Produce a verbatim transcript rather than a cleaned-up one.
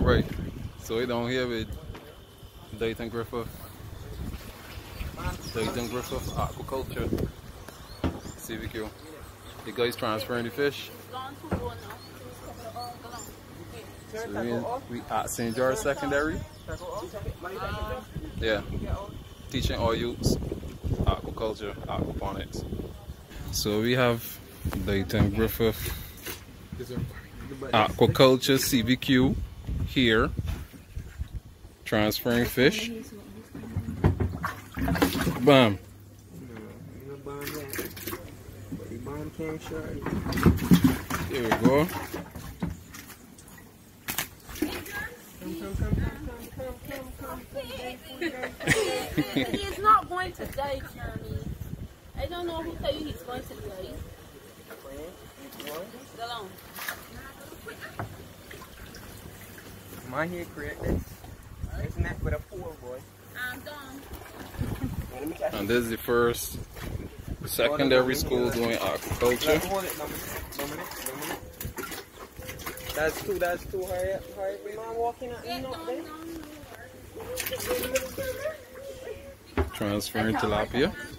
Right. So we down here with Dayton Griffith. Dayton Griffith Aquaculture. C V Q. The guy's transferring the fish. So we, we at Saint George Secondary. Yeah. Teaching all youths aquaculture, aquaponics. So we have Dayton Griffith Aquaculture C V Q here, transferring fish. Bam. Here we go. He's not going to die, Jeremy. I don't know who tell you he's going to die. Go on. Am I here correct this? Isn't that with a four, boy? I'm done. And this is the first secondary school doing aquaculture. That's two, that's two. Hurry up, hurry up. We mind walking out and not there. Transferring tilapia.